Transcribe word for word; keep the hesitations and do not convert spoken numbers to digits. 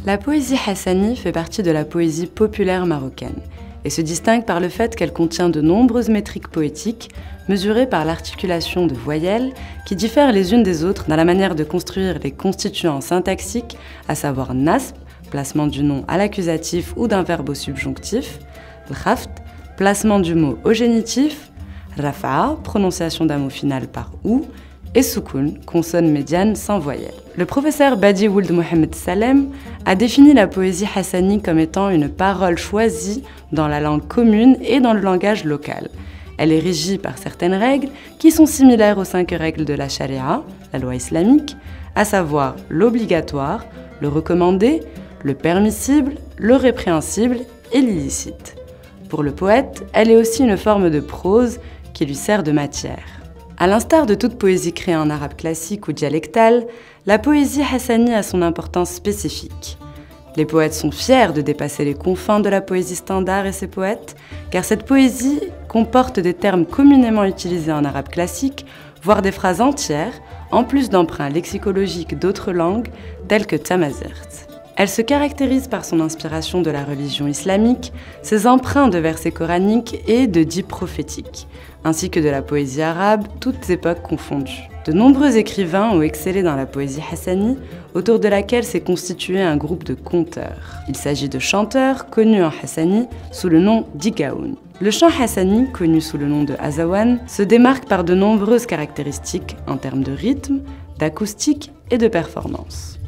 La poésie hassani fait partie de la poésie populaire marocaine et se distingue par le fait qu'elle contient de nombreuses métriques poétiques mesurées par l'articulation de voyelles qui diffèrent les unes des autres dans la manière de construire les constituants syntaxiques, à savoir nasb, placement du nom à l'accusatif ou d'un verbe au subjonctif, l'khaft, placement du mot au génitif, rafa'a, prononciation d'un mot final par ou, et soukoun, consonne médiane sans voyelle. Le professeur Badi Ould Mohamed Salem a défini la poésie hassani comme étant une parole choisie dans la langue commune et dans le langage local. Elle est régie par certaines règles qui sont similaires aux cinq règles de la charia, la loi islamique, à savoir l'obligatoire, le recommandé, le permissible, le répréhensible et l'illicite. Pour le poète, elle est aussi une forme de prose qui lui sert de matière. À l'instar de toute poésie créée en arabe classique ou dialectal, la poésie hassani a son importance spécifique. Les poètes sont fiers de dépasser les confins de la poésie standard et ses poètes, car cette poésie comporte des termes communément utilisés en arabe classique, voire des phrases entières, en plus d'emprunts lexicologiques d'autres langues, telles que tamazight. Elle se caractérise par son inspiration de la religion islamique, ses emprunts de versets coraniques et de dits prophétiques, ainsi que de la poésie arabe, toutes époques confondues. De nombreux écrivains ont excellé dans la poésie hassani, autour de laquelle s'est constitué un groupe de conteurs. Il s'agit de chanteurs connus en hassani sous le nom d'Igaoun. Le chant hassani, connu sous le nom de Azawan, se démarque par de nombreuses caractéristiques en termes de rythme, d'acoustique et de performance.